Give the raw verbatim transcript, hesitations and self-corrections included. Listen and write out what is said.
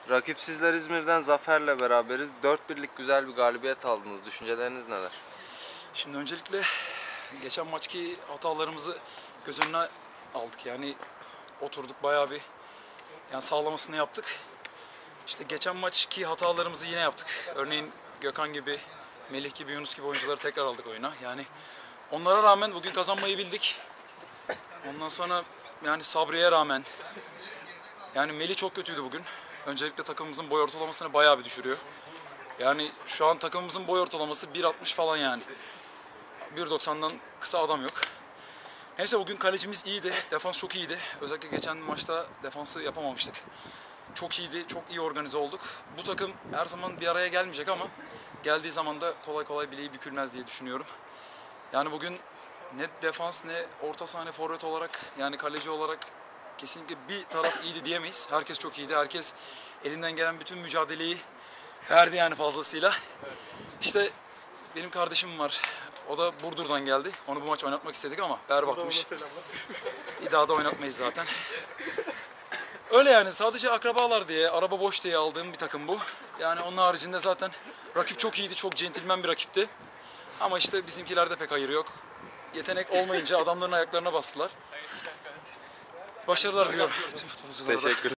Rakipsizler İzmir'den zaferle beraberiz. dört birlik güzel bir galibiyet aldınız. Düşünceleriniz neler? Şimdi öncelikle geçen maçki hatalarımızı göz önüne aldık. Yani oturduk bayağı bir yani sağlamasını yaptık. İşte geçen maçki hatalarımızı yine yaptık. Örneğin Gökhan gibi, Melih gibi, Yunus gibi oyuncuları tekrar aldık oyuna. Yani onlara rağmen bugün kazanmayı bildik. Ondan sonra yani Sabri'ye rağmen yani Melih çok kötüydü bugün. Öncelikle takımımızın boy ortalamasını bayağı bir düşürüyor. Yani şu an takımımızın boy ortalaması bir altmış falan yani. bir doksandan kısa adam yok. Neyse bugün kalecimiz iyiydi. Defans çok iyiydi. Özellikle geçen maçta defansı yapamamıştık. Çok iyiydi. Çok iyi organize olduk. Bu takım her zaman bir araya gelmeyecek ama geldiği zaman da kolay kolay bileği bükülmez diye düşünüyorum. Yani bugün ne defans ne orta sahne forvet olarak yani kaleci olarak kesinlikle bir taraf iyiydi diyemeyiz. Herkes çok iyiydi. Herkes elinden gelen bütün mücadeleyi verdi yani fazlasıyla. İşte benim kardeşim var. O da Burdur'dan geldi. Onu bu maç oynatmak istedik ama berbatmış. Bir daha da oynatmayız zaten. Öyle yani sadece akrabalar diye, araba boş diye aldığım bir takım bu. Yani onun haricinde zaten rakip çok iyiydi, çok centilmen bir rakipti. Ama işte bizimkilerde pek hayır yok. Yetenek olmayınca adamların ayaklarına bastılar. Başarılar diliyorum tüm futbolculara da. Teşekkür